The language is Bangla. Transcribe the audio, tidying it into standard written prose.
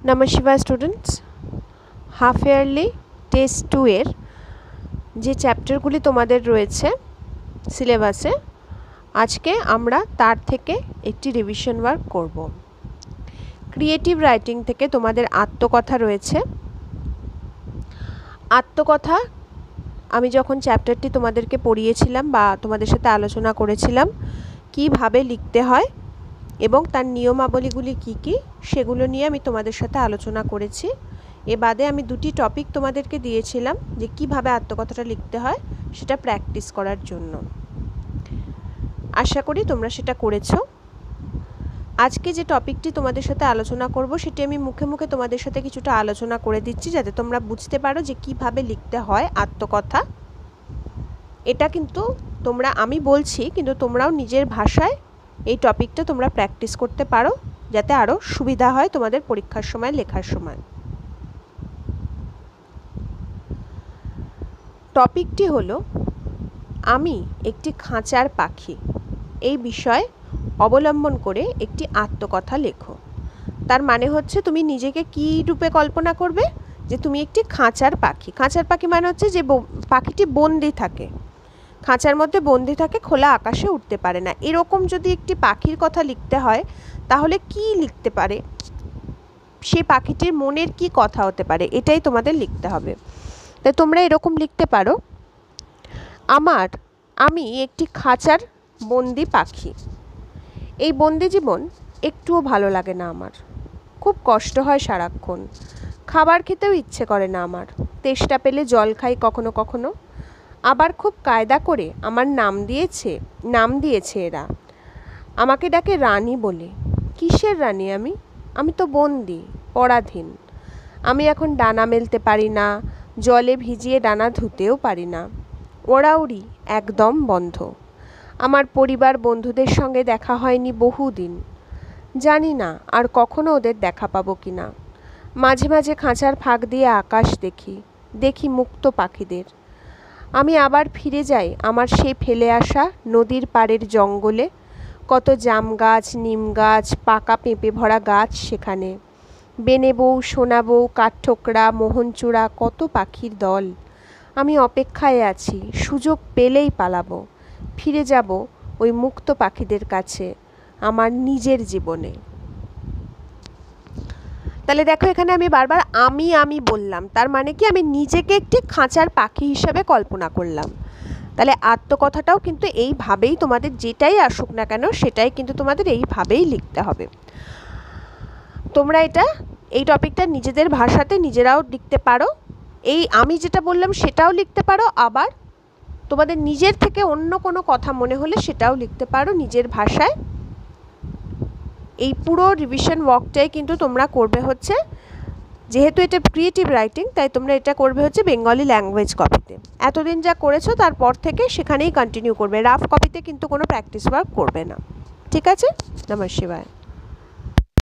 নমস্কার স্টুডেন্টস, হাফ ইয়ারলি টেস্ট 2 এর যে চ্যাপ্টারগুলি তোমাদের রয়েছে সিলেবাসে, আজকে আমরা তার থেকে একটি রিভিশন ওয়ার্ক করব। ক্রিয়েটিভ রাইটিং থেকে তোমাদের আত্মকথা রয়েছে। আত্মকথা আমি যখন চ্যাপ্টারটি তোমাদেরকে পড়িয়েছিলাম বা তোমাদের সাথে আলোচনা করেছিলাম কিভাবে লিখতে হয় এবং তার নিয়মাবলীগুলি কি কি সেগুলো নিয়ে আমি তোমাদের সাথে আলোচনা করেছি। এ বাদে আমি দুটি টপিক তোমাদেরকে দিয়েছিলাম যে কিভাবে আত্মকথাটা লিখতে হয় সেটা প্র্যাকটিস করার জন্য। আশা করি তোমরা সেটা করেছো। আজকে যে টপিকটি তোমাদের সাথে আলোচনা করব সেটি আমি মুখে মুখে তোমাদের সাথে কিছুটা আলোচনা করে দিচ্ছি যাতে তোমরা বুঝতে পারো যে কিভাবে লিখতে হয় আত্মকথা। এটা কিন্তু আমি বলছি, কিন্তু তোমরাও নিজের ভাষায় এই টপিকটা তোমরা প্র্যাকটিস করতে পারো যাতে আরও সুবিধা হয় তোমাদের পরীক্ষার সময় লেখার সময়। টপিকটি হলো আমি একটি খাঁচার পাখি। এই বিষয় অবলম্বন করে একটি আত্মকথা লেখো। তার মানে হচ্ছে তুমি নিজেকে কী রূপে কল্পনা করবে, যে তুমি একটি খাঁচার পাখি। খাঁচার পাখি মানে হচ্ছে যে পাখিটি বন্দি থাকে, খাঁচার মধ্যে বন্দি থাকে, খোলা আকাশে উঠতে পারে না। এরকম যদি একটি পাখির কথা লিখতে হয় তাহলে কি লিখতে পারে, সেই পাখিটির মনের কি কথা হতে পারে, এটাই তোমাদের লিখতে হবে। তাই তোমরা এরকম লিখতে পারো, আমি একটি খাঁচার বন্দি পাখি। এই বন্দি জীবন একটুও ভালো লাগে না আমার, খুব কষ্ট হয় সারাক্ষণ, খাবার খেতেও ইচ্ছে করে না আমার, তেষ্টা পেলে জল খাই কখনো কখনো। আবার খুব কায়দা করে আমার নাম দিয়েছে এরা, আমাকে ডাকে রানী বলে। কিসের রানী আমি তো বন্দি, পরাধীন। আমি এখন ডানা মেলতে পারি না, জলে ভিজিয়ে ডানা ধুতেও পারি না। ওড়াউড়ি একদম বন্ধ। আমার পরিবার বন্ধুদের সঙ্গে দেখা হয়নি বহুদিন, জানি না আর কখনো ওদের দেখা পাবো কি না। মাঝে মাঝে খাঁচার ফাঁক দিয়ে আকাশ দেখি মুক্ত পাখিদের। আমি আবার ফিরে যাই আমার সেই ফেলে আসা নদীর পাড়ের জঙ্গলে, কত জাম গাছ, নিম গাছ, পাকা পেঁপে ভরা গাছ সেখানে। বেনে বউ, সোনা বউ, কাঠঠোকরা, মোহনচূড়া, কত পাখির দল। আমি অপেক্ষায় আছি, সুযোগ পেলেই পালাবো, ফিরে যাব ওই মুক্ত পাখিদের কাছে আমার নিজের জীবনে। তাহলে দেখো, এখানে আমি বারবার আমি বললাম, তার মানে কি আমি নিজেকে একটি খাঁচার পাখি হিসাবে কল্পনা করলাম। তাহলে আত্মকথাটাও কিন্তু এইভাবেই তোমাদের যেটাই আসুক না কেন সেটাই কিন্তু তোমাদের এইভাবেই লিখতে হবে। তোমরা এই টপিকটা নিজেদের ভাষাতে নিজেরাও লিখতে পারো, এই আমি যেটা বললাম সেটাও লিখতে পারো, আবার তোমাদের নিজের থেকে অন্য কোনো কথা মনে হলে সেটাও লিখতে পারো নিজের ভাষায়। এই পুরো রিভিশন ওয়ার্কটাই কিন্তু তোমরা করবে হচ্ছে, যেহেতু এটা ক্রিয়েটিভ রাইটিং তাই তোমরা এটা করবে হচ্ছে বেঙ্গলি ল্যাঙ্গুয়েজ কপিতে। এতদিন যা করেছো তারপর থেকে সেখানেই কন্টিনিউ করবে, রাফ কপিতে কিন্তু কোনো প্র্যাকটিস ওয়ার্ক করবে না। ঠিক আছে? নমস্কার।